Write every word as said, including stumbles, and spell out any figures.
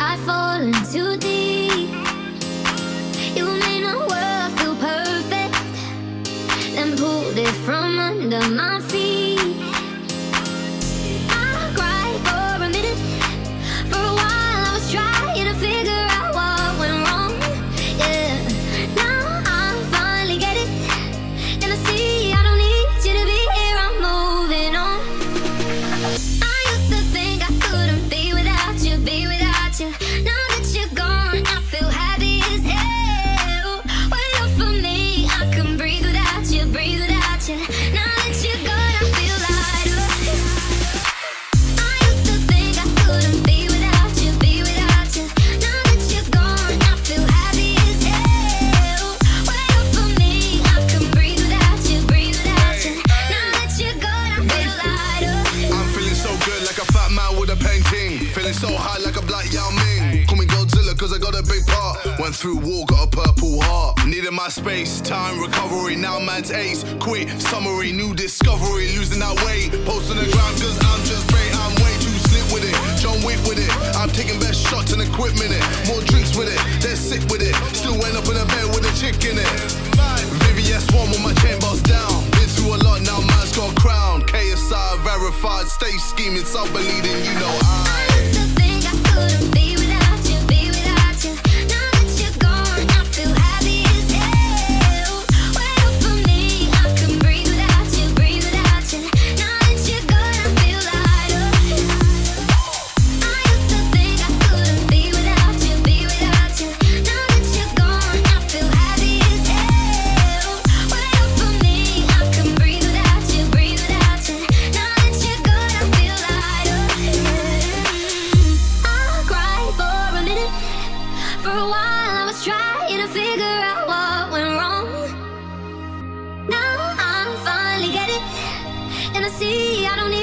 I fallen too deep. You made my world feel perfect, then pulled it from under my feet. I cried for a minute, for a while I was trying to figure out what went wrong. Yeah, now I finally get it, and I see I don't need you to be here, I'm moving on. I used to think I couldn't be without you, be without you. Now that you're gone, I feel happy as hell. When you're for me, I can breathe without you, breathe without you. Now that you're gone, I feel lighter. I used to think I couldn't be without you, be without you. Now that you're gone, I feel happy as hell. When you're for me, I can breathe without you, breathe without you. Now that you're gone, I feel lighter. I'm feeling so good like a fat man with a painting. Feeling so high like a black Yao Ming. Call me Godzilla cause I got a big part. Went through war, got a purple heart. Needed my space, time, recovery. Now man's ace, quit, summary, new discovery. Losing that weight, post on the ground cause I'm just great. I'm way too slick with it, John Wick with it. I'm taking best shots and equipment it. More drinks with it, they're sick with it. Still went up in a bed with a chick in it. Vivi S one with my chain boss down. Been through a lot, now man's got a crown. K S I verified, stay scheming, self-believing, you know I Used to think I couldn't be without you, be without you. Now that you're gone, I feel happy as hell. When you're for me, I can breathe without you, breathe without you. Now that you're gone, I feel lighter. I used to think I couldn't be without you, be without you. Now that you're gone, I feel happy as hell. When you're for me, I can breathe without you, breathe without you. Now that you're gone, I feel lighter. I cried for a minute, for a while I was trying to figure out what went wrong. Now I finally get it, and I see I don't need